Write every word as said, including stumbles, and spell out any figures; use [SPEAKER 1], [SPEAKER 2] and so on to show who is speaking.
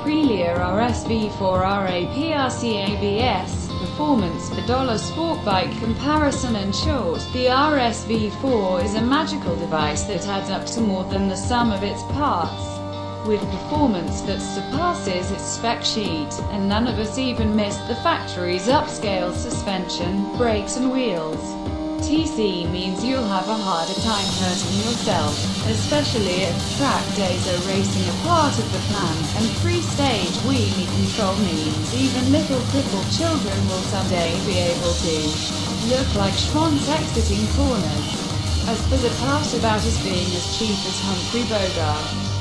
[SPEAKER 1] Aprilia R S V four RAPRC A B S. Performance for dollar sport bike comparison. In short, the R S V four is a magical device that adds up to more than the sum of its parts, with performance that surpasses its spec sheet, and none of us even missed the factory's upscale suspension, brakes and wheels. T C means you'll have a harder time hurting yourself, especially if track days are racing a part of the plan, and three-stage wheelie control means even little crippled children will someday be able to look like schwants exiting corners. As for the part about us being as cheap as Humphrey Bogart,